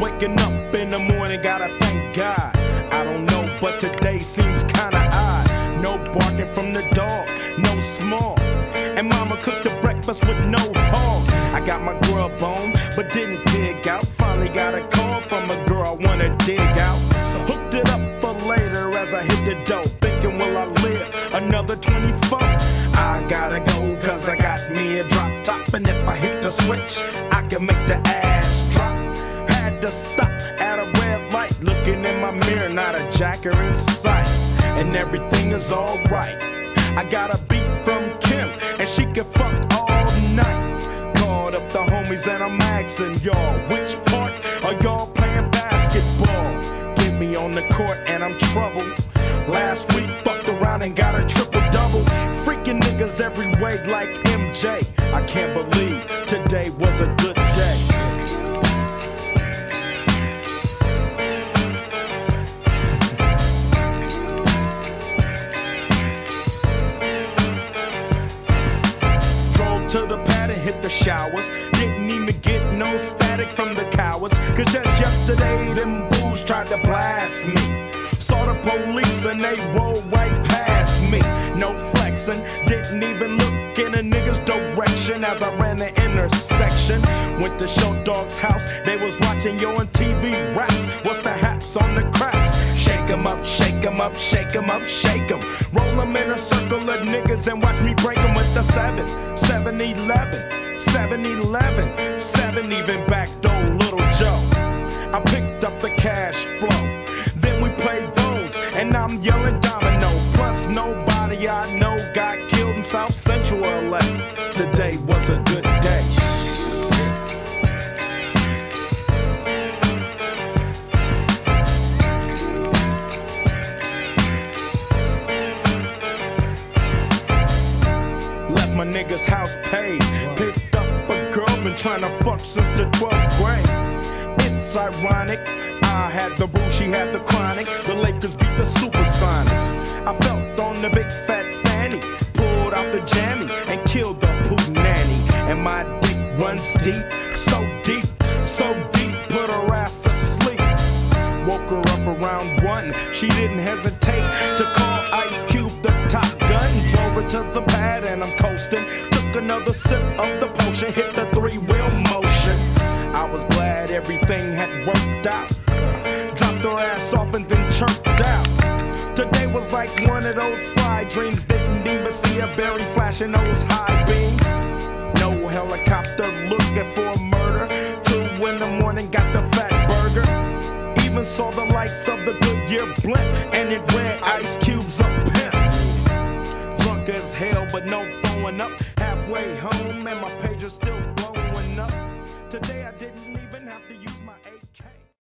Waking up in the morning, gotta thank God. I don't know, but today seems kinda odd. No barking from the dog, no small. And mama cooked the breakfast with no hog. I got my grub on, but didn't dig out. Finally got a call from a girl I wanna dig out. Hooked it up for later as I hit the dough. Thinking, will I live another 24? I gotta go, cause I got me a drop top. And if I hit the switch, I can make the ass drop. Had to stop at a red light, looking in my mirror, not a jacker in sight. And everything is alright. I got a beat from Kim, and she can fuck all night. Called up the homies and I'm asking y'all, which part are y'all playing basketball? Get me on the court and I'm troubled. Last week fucked around and got a triple-double. Freaking niggas every way like MJ. I can't believe today was a good day. To the pad and hit the showers. Didn't even get no static from the cowards. Cause just yesterday them bulls tried to blast me. Saw the police and they rolled right past me. No flexing, didn't even look in a nigga's direction as I ran the intersection. Went to Show Dog's house, they was watching yo on TV raps. What's the haps on the craps? Shake 'em up, shake 'em up, shake 'em up, shake 'em. Roll 'em in a circle of niggas and watch me break 'em with the 7-11, 7-11, 7 even backdoor Little Joe. I picked up the cash flow, then we played bones, and I'm yelling domino. Plus nobody I know got killed in South Central LA. Today was a good day. Left my nigga's house paid. Picked up a girl, been trying to fuck since the 12th grade. It's ironic, I had the boo, she had the chronic. The Lakers beat the Supersonics. I felt on the big fat fanny, pulled out the jammy and killed the poo nanny. And my dick runs deep, so deep, so deep, put her ass to sleep. Woke her up around 1, she didn't hesitate to call Ice Cube the Top Gun. Drove her to the pad and I'm coasting. Took another sip of the potion, hit the 3-wheel motion. I was glad everything had worked out. Dropped her ass off and then chirped out. Today was like one of those fly dreams. Didn't even see a berry flashing those high beams. No helicopter looking for a murder. 2 in the morning, got the fat burger. Even saw the lights of the Goodyear blimp, and it read Ice Cube's a pimp. Drunk as hell, but no throwing up. Halfway home, and my page is still blowing up. Today I didn't even have to